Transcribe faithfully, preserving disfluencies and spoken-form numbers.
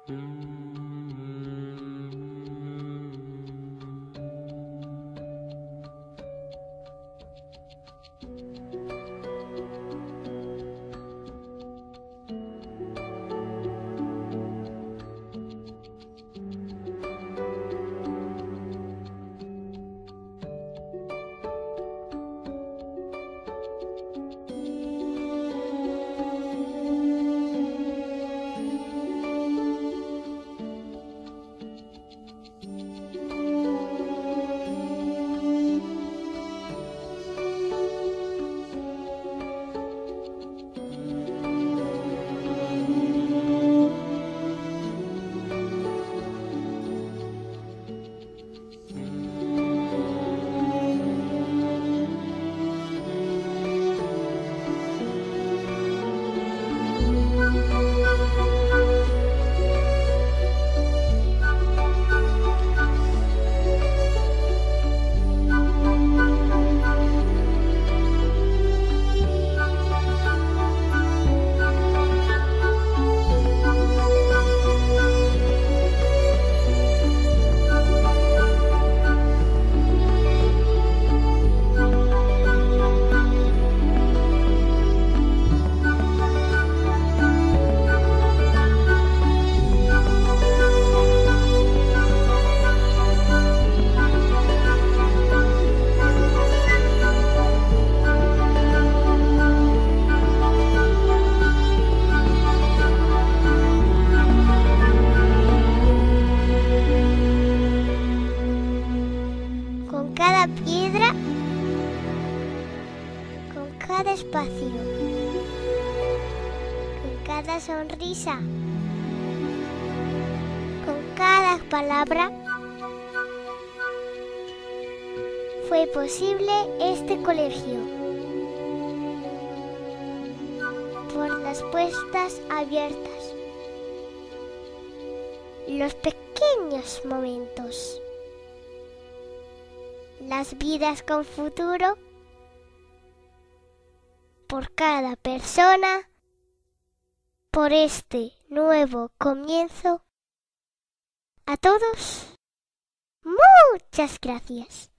cada piedra, con cada espacio, con cada sonrisa, con cada palabra, fue posible este colegio. Por las puertas abiertas, los pequeños momentos, las vidas con futuro, por cada persona, por este nuevo comienzo. A todos, muchas gracias.